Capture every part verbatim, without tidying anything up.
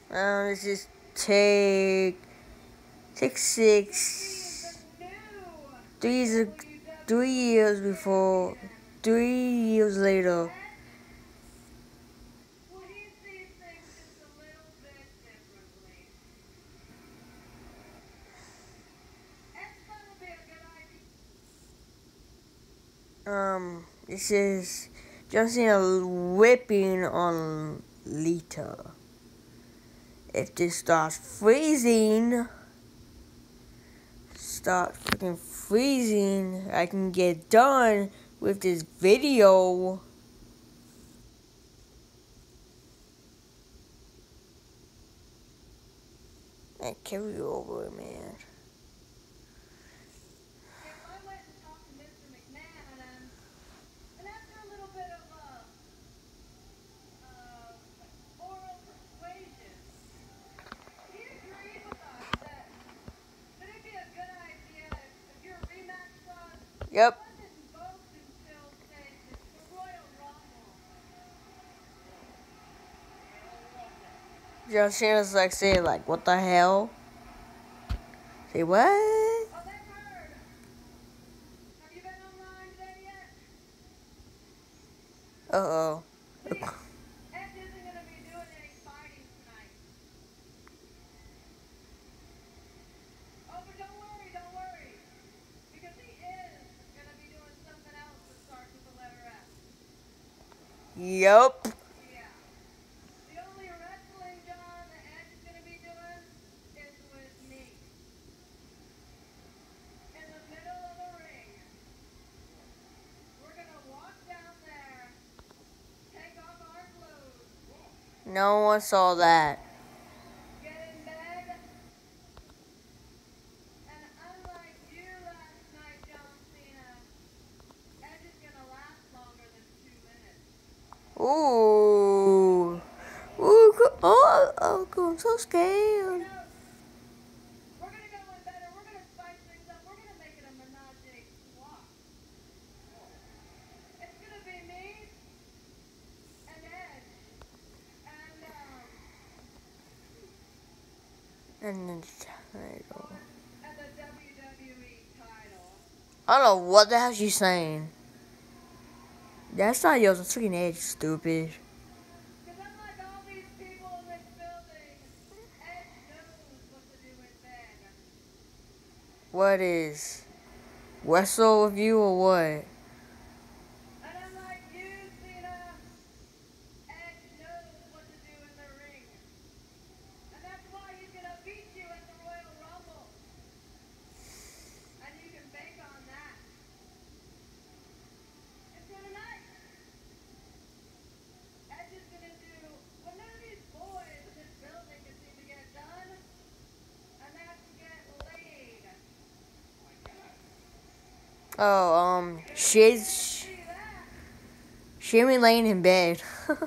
Um, this is take take six. Three years, three years before, three years later. Um, this is John Cena whipping on Lita. If this starts freezing, start freaking freezing, I can get done with this video. And carry over, man. Yep. John Cena's like saying like, what the hell? Say what? Uh oh. Yup. No one saw that. Ooh. Ooh. Oh, oh, I'm so scared. And then the title. I don't know what the hell she's saying. That's not yours. It's freaking Edge, stupid. What is? Wrestle with you or what? Oh, um, she's Shammy laying in bed.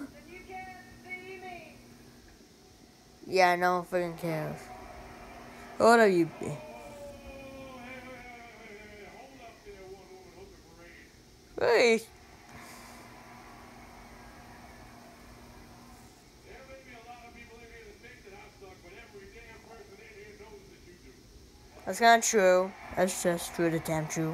Yeah, no one freaking cares. What are you? Hey. That's not true. That's just true to damn true.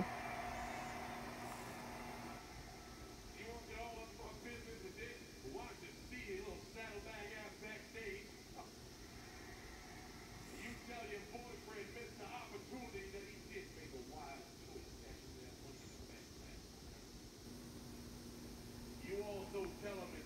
You also tell him